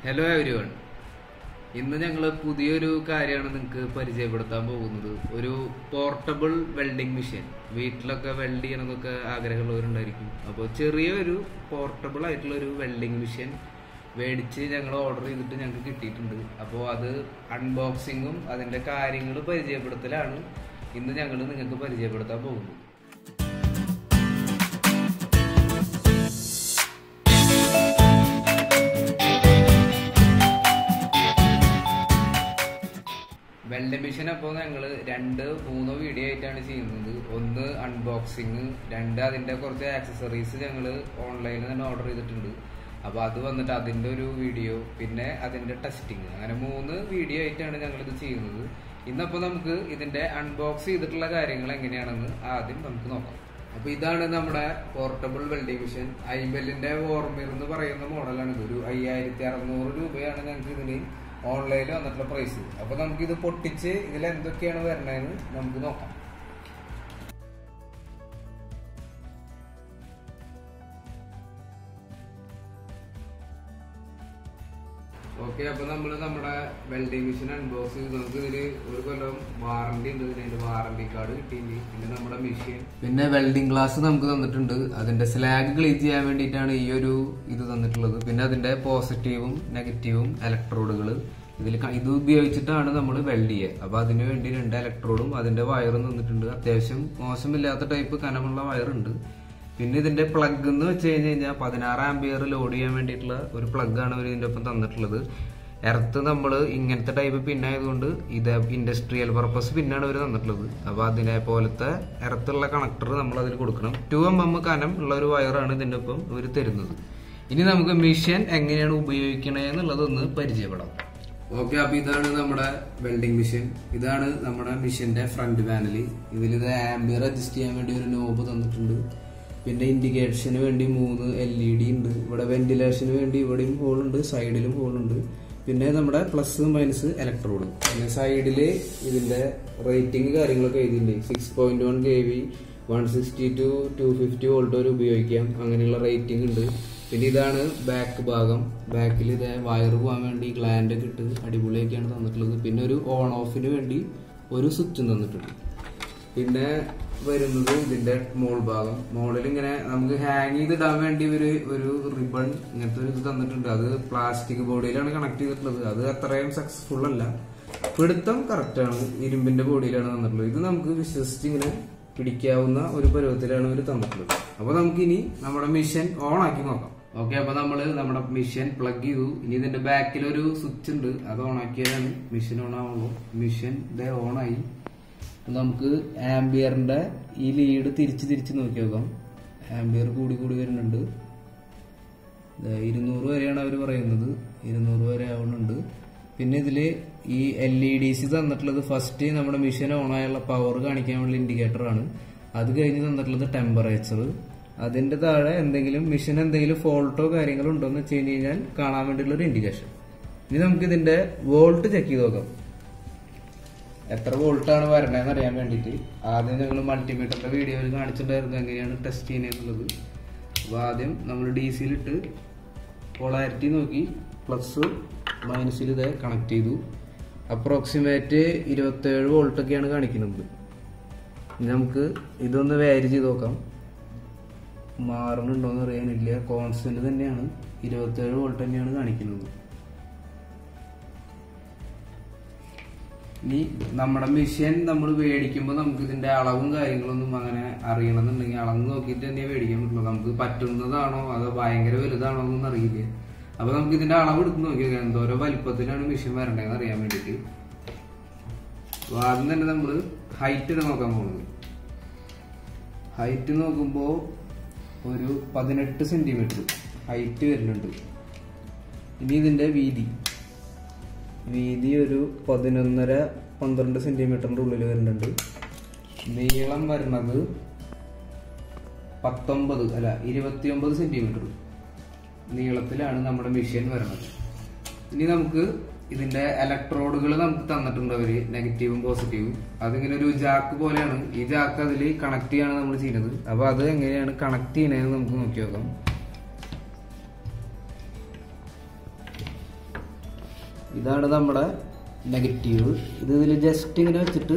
Hello everyone. ഇന്ന് ഞങ്ങൾ പുതിയൊരു കാര്യമാണ് നിങ്ങൾക്ക് പരിചയപ്പെടുത്താൻ പോകുന്നത്. ഒരു പോർട്ടബിൾ വെൽഡിംഗ് മെഷീൻ. വീട്ടിലൊക്കെ വെൽഡ് ചെയ്യണമെന്നൊക്കെ ആഗ്രഹമുള്ളവരുണ്ടായിരിക്കും. അപ്പോൾ ചെറിയൊരു പോർട്ടബിൾ ആയിട്ടുള്ള ഒരു വെൽഡിംഗ് മെഷീൻ മേടിച്ച് ഞങ്ങൾ ഓർഡർ ചെയ്തിട്ട് ഞങ്ങൾക്ക് കിട്ടിയിട്ടുണ്ട്. അപ്പോൾ അത് അൺബോക്സിങ്ങും അതിൻ്റെ കാര്യങ്ങൾ പരിചയപ്പെടുത്തലാണ് ഇന്ന് ഞങ്ങൾ നിങ്ങൾക്ക് പരിചയപ്പെടുത്താൻ പോകുന്നത്. വെൽഡിംഗ് മെഷീൻ അപ്പോൾ ഞങ്ങൾ 2-3 വീഡിയോ ആയിട്ടാണ് ചെയ്യുന്നത്. ഒന്ന് അൺബോക്സിങ്, 2 അതിൻ്റെ കുറച്ച് ആക്സസറീസ് ഞങ്ങൾ ഓൺലൈനിൽ തന്നെ ഓർഡർ ചെയ്തിട്ടുണ്ട്. അപ്പോൾ അത് വന്നിട്ട് അതിൻ്റെ ഒരു വീഡിയോ, പിന്നെ അതിൻ്റെ ടെസ്റ്റിങ്, അങ്ങനെ 3 വീഡിയോ ആയിട്ടാണ് ഞങ്ങളിത് ചെയ്യുന്നത്. ഇന്നപ്പോൾ നമുക്ക് ഇതിൻ്റെ അൺബോക്സ് ചെയ്തിട്ടുള്ള കാര്യങ്ങൾ എങ്ങനെയാണെന്ന് ആദ്യം നമുക്ക് നോക്കാം. അപ്പോൾ ഇതാണ് നമ്മുടെ പോർട്ടബിൾ വെൽഡിംഗ് മെഷീൻ. ഐബെല്ലിൻ്റെ വോർമിർ എന്ന് പറയുന്ന മോഡലാണിത്. ഒരു 5600 രൂപയാണ് ഞങ്ങൾക്ക് ഇതിന് ഓൺലൈനിൽ വന്നിട്ടുള്ള പ്രൈസ്. അപ്പൊ നമുക്കിത് പൊട്ടിച്ച് ഇതിൽ എന്തൊക്കെയാണ് വരണതെന്ന് നമുക്ക് നോക്കാം. ഓക്കെ, അപ്പൊ നമ്മള് നമ്മുടെ വെൽഡിംഗ് മെഷീൻ അൺബോക്സ് ചെയ്ത് നമുക്ക് ഇതില് 1 കൊല്ലം വാറണ്ടി ഉണ്ട്. ഇതിന്റെ വാറണ്ടി കാർഡ് കിട്ടിയിട്ടുണ്ട്. പിന്നെ നമ്മുടെ മെഷീൻ, പിന്നെ വെൽഡിംഗ് ഗ്ലാസ് നമുക്ക് തന്നിട്ടുണ്ട്. അതിന്റെ സ്ലാഗ് ക്ലീൻ ചെയ്യാൻ വേണ്ടിയിട്ടാണ് ഈ ഒരു ഇത് തന്നിട്ടുള്ളത്. പിന്നെ അതിന്റെ പോസിറ്റീവും നെഗറ്റീവും ഇലക്ട്രോഡുകൾ ഇത് ഉപയോഗിച്ചിട്ടാണ് നമ്മൾ വെൽഡ് ചെയ്യുക. അപ്പൊ അതിനു വേണ്ടി 2 ഇലക്ട്രോഡും അതിന്റെ വയറും തന്നിട്ടുണ്ട്. അത്യാവശ്യം മോശമില്ലാത്ത ടൈപ്പ് കനമുള്ള വയറുണ്ട്. പിന്നെ ഇതിന്റെ പ്ലഗ് എന്ന് വെച്ച് കഴിഞ്ഞാൽ 16 ആംപിയർ ലോഡ് ചെയ്യാൻ വേണ്ടിയിട്ടുള്ള ഒരു പ്ലഗ് ആണ് അവർ ഇതിന്റെ ഒപ്പം തന്നിട്ടുള്ളത്. എർത്ത് നമ്മൾ ഇങ്ങനത്തെ ടൈപ്പ് പിന്നായതുകൊണ്ട് ഇത് ഇൻഡസ്ട്രിയൽ പർപ്പസ് പിന്നാണ് അവർ തന്നിട്ടുള്ളത്. അപ്പൊ അതിനെ പോലത്തെ എർത്തുള്ള കണക്ടർ നമ്മൾ അതിൽ കൊടുക്കണം. 2 mm കനം ഉള്ള ഒരു വയറാണ് ഇതിന്റെ ഒപ്പം ഇവർ തരുന്നത്. ഇനി നമുക്ക് മെഷീൻ എങ്ങനെയാണ് ഉപയോഗിക്കണേ എന്നുള്ളതൊന്ന് പരിചയപ്പെടാം. ഓക്കെ, അപ്പൊ ഇതാണ് നമ്മുടെ വെൽഡിംഗ് മെഷീൻ. ഇതാണ് നമ്മുടെ മെഷീന്റെ ഫ്രണ്ട് പാനൽ. ഇതിലിത് ആംബിയർ അഡ്ജസ്റ്റ് ചെയ്യാൻ വേണ്ടി ഒരു നോബ് തന്നിട്ടുണ്ട്. പിന്നെ ഇൻഡിക്കേഷന് വേണ്ടി 3 LED ഉണ്ട്. ഇവിടെ വെന്റിലേഷന് വേണ്ടി ഇവിടെയും ഹോളുണ്ട്, സൈഡിലും ഹോളുണ്ട്. പിന്നെ നമ്മുടെ പ്ലസ് മൈനസ് ഇലക്ട്രോഡ്. പിന്നെ സൈഡില് ഇതിന്റെ റേറ്റിംഗ് കാര്യങ്ങളൊക്കെ എഴുതിയിട്ടുണ്ട്. 6.1 kV, 160 to 250 വോൾട്ട് വരെ ഉപയോഗിക്കാം, അങ്ങനെയുള്ള റേറ്റിംഗ് ഉണ്ട്. പിന്നെ ഇതാണ് ബാക്ക് ഭാഗം. ബാക്കിൽ ഇത് വയർ പോകാൻ വേണ്ടി ഗ്ലാൻഡ് ഒക്കെ ഇട്ട് അടിപൊളിയൊക്കെയാണ് തന്നിട്ടുള്ളത്. പിന്നെ ഒരു ഓൺ ഓഫിന് വേണ്ടി ഒരു സ്വിച്ചും തന്നിട്ടുണ്ട്. പിന്നെ വരുന്നത് ഇതിന്റെ മോൾ ഭാഗം. മോളിൽ ഇങ്ങനെ നമുക്ക് ഹാങ് ചെയ്തിടാൻ വേണ്ടി ഒരു റിബൺ ഇങ്ങനത്തെ ഒരു ഇത് തന്നിട്ടുണ്ട്. അത് പ്ലാസ്റ്റിക് ബോഡിയിലാണ് കണക്ട് ചെയ്തിട്ടുള്ളത്. അത് അത്രയും സക്സസ്ഫുൾ അല്ല. പിടുത്തം കറക്റ്റ് ആണ്, ഇരുമ്പിന്റെ ബോഡിയിലാണ് തന്നിട്ടുള്ളത്. ഇത് നമുക്ക് വിശ്വസിച്ച് ഇങ്ങനെ പിടിക്കാവുന്ന ഒരു പരുവത്തിലാണ് ഇവർ തന്നിട്ടുള്ളത്. അപ്പൊ നമുക്കിനി നമ്മുടെ മെഷീൻ ഓൺ ആക്കി നോക്കാം. ഓക്കെ, അപ്പൊ നമ്മള് നമ്മുടെ മെഷീൻ പ്ലഗ് ചെയ്തു. ഇനി ഇതിന്റെ ബാക്കിൽ ഒരു സ്വിച്ച് ഉണ്ട്, അത് ഓൺ ആക്കിയാലാണ് മെഷീൻ ഓൺ ആവുള്ളൂ. മെഷീൻ ഇതേ ഓൺ ആയി. നമുക്ക് ആംബിയറിന്റെ ഈ ലീഡ് തിരിച്ച് നോക്കി നോക്കാം. ആംബിയർ കൂടി വരുന്നുണ്ട്. 200 വരെയാണ് അവർ പറയുന്നത്. 200 വരെ ആവുന്നുണ്ട്. പിന്നെ ഇതില് ഈ LEDs തന്നിട്ടുള്ളത് ഫസ്റ്റ് നമ്മുടെ മെഷീൻ ഓൺ ആയുള്ള പവർ കാണിക്കാൻ വേണ്ടി ഇൻഡിക്കേറ്റർ ആണ്. അത് കഴിഞ്ഞ് തന്നിട്ടുള്ളത് ടെമ്പറേച്ചർ. അതിന്റെ താഴെ മെഷീൻ എന്തെങ്കിലും ഫോൾട്ടോ കാര്യങ്ങളോ ഉണ്ടോ എന്ന് വെച്ച് കഴിഞ്ഞാൽ കാണാൻ വേണ്ടിയുള്ള ഒരു ഇൻഡിക്കേഷൻ. ഇനി നമുക്ക് ഇതിന്റെ വോൾട്ട് ചെക്ക് ചെയ്ത് നോക്കാം. എത്ര വോൾട്ടാണ് വരണേന്ന് അറിയാൻ വേണ്ടിയിട്ട് ആദ്യം ഞങ്ങൾ മൾട്ടിമീറ്ററിന്റെ വീഡിയോയിൽ കാണിച്ചിട്ടുണ്ടായിരുന്നു എങ്ങനെയാണ് ടെസ്റ്റ് ചെയ്യുന്നത്. അപ്പൊ ആദ്യം നമ്മൾ DC-യിലിട്ട് പോളാരിറ്റി നോക്കി പ്ലസ് മൈനസിൽ ഇത് കണക്ട് ചെയ്തു. അപ്രോക്സിമേറ്റ് 27 വോൾട്ടൊക്കെയാണ് കാണിക്കുന്നത്. നമുക്ക് ഇതൊന്ന് വാരി ചെയ്ത് നോക്കാം. മാറുന്നുണ്ടോന്ന് അറിയാനില്ല. കോൺസ്റ്റന്റ് തന്നെയാണ്, 27 വോൾട്ട് തന്നെയാണ് കാണിക്കുന്നത്. ഇനി നമ്മുടെ മെഷീൻ നമ്മൾ മേടിക്കുമ്പോൾ നമുക്ക് ഇതിന്റെ അളവും കാര്യങ്ങളൊന്നും അങ്ങനെ അറിയണമെന്നുണ്ടെങ്കിൽ അളന്ന് നോക്കിയിട്ട് തന്നെ മേടിക്കാൻ പറ്റുള്ളൂ. നമുക്ക് പറ്റുന്നതാണോ അതോ ഭയങ്കര വലുതാണോ എന്നൊന്നും അറിയില്ല. അപ്പൊ നമുക്ക് ഇതിന്റെ അളവ് എടുത്ത് നോക്കിയാൽ എന്തോരോ വലിപ്പത്തിലാണ് മെഷീൻ വരേണ്ടതെന്ന് അറിയാൻ വേണ്ടിയിട്ട് ആദ്യം തന്നെ നമ്മൾ ഹൈറ്റ് നോക്കാൻ പോകുന്നത്. ഹൈറ്റ് നോക്കുമ്പോൾ ഒരു 18 സെന്റിമീറ്റർ ഹൈറ്റ് വരുന്നുണ്ട്. ഇനി ഇതിന്റെ വീതി ഒരു 11-12 സെന്റിമീറ്ററിന്റെ ഉള്ളിൽ വരുന്നുണ്ട്. നീളം വരുന്നത് 29 സെന്റിമീറ്റർ നീളത്തിലാണ് നമ്മുടെ മെഷീൻ വരുന്നത്. ഇനി നമുക്ക് ഇതിന്റെ ഇലക്ട്രോഡുകൾ നമുക്ക് തന്നിട്ടുണ്ട് അവര്, നെഗറ്റീവും പോസിറ്റീവും. അതിങ്ങനെ ഒരു ജാക്ക് പോലെയാണ്. ഈ ജാക്ക് അതിൽ കണക്ട് ചെയ്യാണ് നമ്മൾ ചെയ്യുന്നത്. അപ്പൊ അത് എങ്ങനെയാണ് കണക്ട് ചെയ്യണതെന്ന് നമുക്ക് നോക്കി നോക്കാം. ഇതാണ് നമ്മുടെ നെഗറ്റീവ്. ഇതിൽ ജസ്റ്റ് ഇങ്ങനെ വെച്ചിട്ട്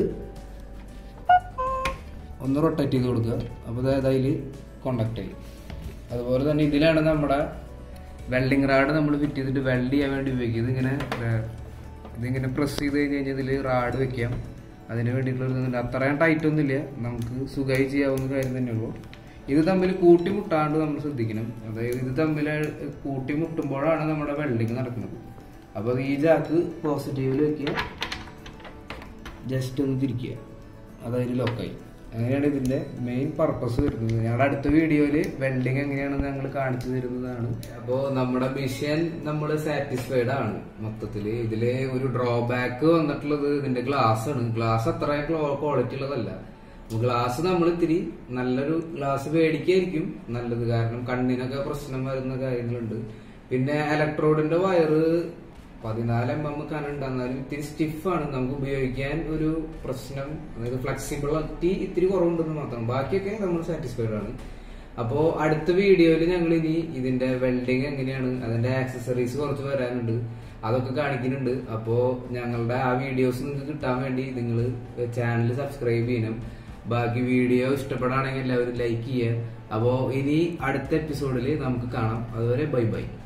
ഒന്ന് റൊട്ടേറ്റ് ചെയ്ത് കൊടുക്കുക. അപ്പോൾ അതായത് അതിൽ കോണ്ടാക്ട് ചെയ്യും. അതുപോലെ തന്നെ ഇതിലാണ് നമ്മുടെ വെൽഡിങ് റാഡ് നമ്മൾ ഫിറ്റ് ചെയ്തിട്ട് വെൽഡ് ചെയ്യാൻ വേണ്ടി ഉപയോഗിക്കുന്നത്. ഇതിങ്ങനെ പ്രസ് ചെയ്ത് കഴിഞ്ഞാൽ ഇതിൽ റാഡ് വെക്കാം. അതിന് വേണ്ടിയിട്ടുള്ള അത്രയും ടൈറ്റ് ഒന്നുമില്ല, നമുക്ക് സുഖമായി ചെയ്യാവുന്ന കാര്യം തന്നെയുള്ളൂ. ഇത് തമ്മിൽ കൂട്ടിമുട്ടാണ്ട് നമ്മൾ ശ്രദ്ധിക്കണം. അതായത് ഇത് തമ്മിൽ കൂട്ടിമുട്ടുമ്പോഴാണ് നമ്മുടെ വെൽഡിങ് നടക്കുന്നത്. അപ്പോൾ ഈ ജാക്ക് പോസിറ്റീവിൽ വെക്കുക, ജസ്റ്റ് ഒന്ന് തിരിക്കുക, അതായത് ലോക്കായി. അങ്ങനെയാണ് ഇതിന്റെ മെയിൻ പർപ്പസ് വരുന്നത്. ഞങ്ങളുടെ അടുത്ത വീഡിയോയിൽ വെൽഡിങ് എങ്ങനെയാണെന്ന് ഞങ്ങൾ കാണിച്ചു തരുന്നതാണ്. അപ്പോൾ നമ്മുടെ മിഷൻ നമ്മൾ സാറ്റിസ്ഫൈഡ് ആണ് മൊത്തത്തിൽ. ഇതില് ഒരു ഡ്രോബാക്ക് വന്നിട്ടുള്ളത് ഇതിന്റെ ഗ്ലാസ് ആണ്. ഗ്ലാസ് അത്രയും ക്വാളിറ്റി ഉള്ളതല്ല. ഗ്ലാസ് നമ്മൾ ഇത്തിരി നല്ലൊരു ഗ്ലാസ് മേടിക്കായിരിക്കും നല്ലത്, കാരണം കണ്ണിനൊക്കെ പ്രശ്നം വരുന്ന കാര്യങ്ങളുണ്ട്. പിന്നെ ഇലക്ട്രോഡിന്റെ വയറ് 14 mm കനുണ്ട്, എന്നാലും ഇത്തിരി സ്റ്റിഫാണ്, നമുക്ക് ഉപയോഗിക്കാൻ ഒരു പ്രശ്നം. അതായത് ഫ്ലെക്സിബിലിറ്റി ഇത്തിരി കുറവുണ്ടെന്ന് മാത്രം, ബാക്കിയൊക്കെ നമ്മൾ സാറ്റിസ്ഫൈഡ് ആണ്. അപ്പോൾ അടുത്ത വീഡിയോയിൽ ഞങ്ങൾ ഇനി ഇതിന്റെ വെൽഡിങ് എങ്ങനെയാണ്, അതിന്റെ ആക്സസറീസ് കുറച്ച് വരാനുണ്ട്, അതൊക്കെ കാണിക്കുന്നുണ്ട്. അപ്പോൾ ഞങ്ങളുടെ ആ വീഡിയോസ് നിങ്ങൾക്ക് കിട്ടാൻ വേണ്ടി നിങ്ങൾ ചാനൽ സബ്സ്ക്രൈബ് ചെയ്യണം. ബാക്കി വീഡിയോ ഇഷ്ടപ്പെടുകയാണെങ്കിൽ എല്ലാവരും ലൈക്ക് ചെയ്യുക. അപ്പോൾ ഇനി അടുത്ത എപ്പിസോഡിൽ നമുക്ക് കാണാം. അതുവരെ ബൈ ബൈ.